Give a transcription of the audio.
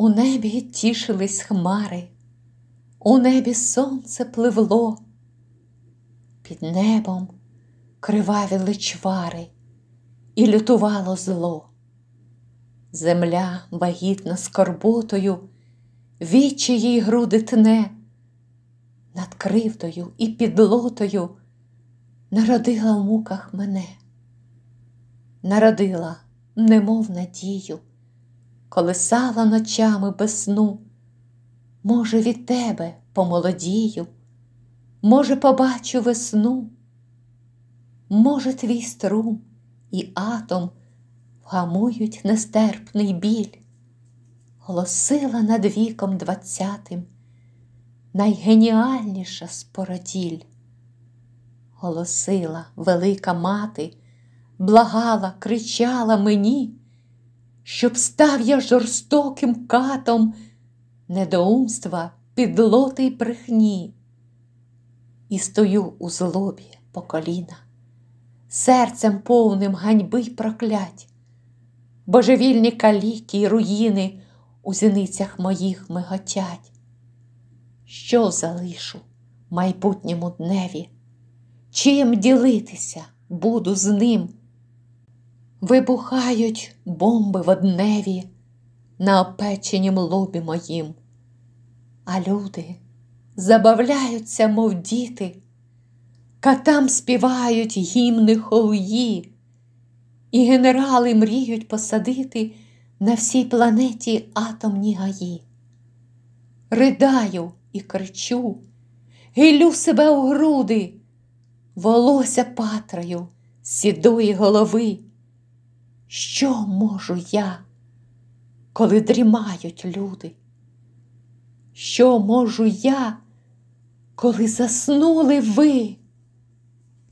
У небі тішились хмари, у небі сонце пливло, під небом кривавіли чвари, і лютувало зло. Земля вагітна скорботою, вічі їй груди тне, над кривдою і підлотою народила в муках мене. Народила, немов надію, колисала ночами без сну. Може, від тебе помолодію, може, побачу весну. Може, твій струм і атом вгамують нестерпний біль. Голосила над віком 20-тим найгеніальніша з породіль. Голосила велика мати, благала, кричала мені, щоб став я жорстоким катом недоумства, підлоти й брехні. І стою у злобі по коліна, серцем повним ганьби й проклять. Божевільні каліки й руїни у зіницях моїх миготять. Що залишу майбутньому дневі? Чим ділитися буду з ним? Вибухають бомби водневі на опеченім лобі моїм. А люди забавляються, мов діти, катам співають гімни хов'ї, і генерали мріють посадити на всій планеті атомні гаї. Ридаю і кричу, гилю себе у груди, волосся патраю з сідої голови. Що можу я, коли дрімають люди? Що можу я, коли заснули ви?